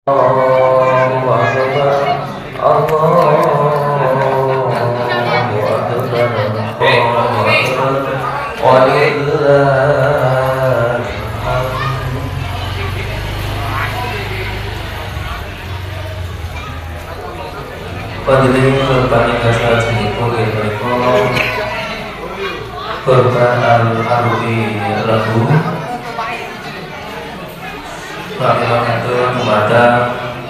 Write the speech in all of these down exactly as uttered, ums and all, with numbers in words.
Allahu Akbar, Allahu Akbar, walillahil hamd. Panjenengan panika sajenipun menika korban al-arwi lahu Bagaimana itu kepada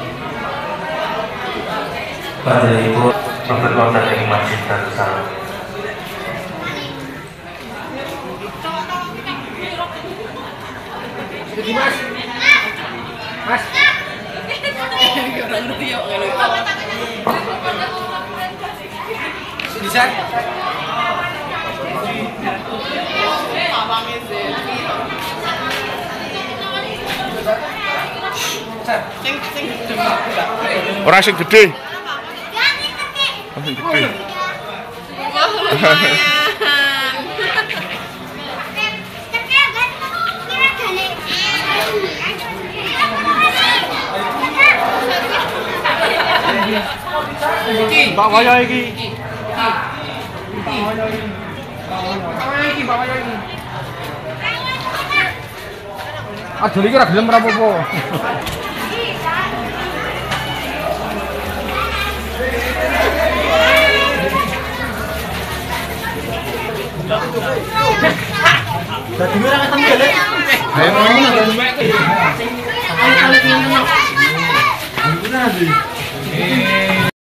pada ibu untuk dari masjid tersebut. Mas, mas, bisa? Orang sing gede. Orang sing gede. Pak Waya iki. Pak Waya iki. Pak Waya iki. Adol iki ora gelem ora apa-apa. Dadi ora ketemu lek. Ayo ngomong ada mek. Kali-kali ngono. Bener iki. Eh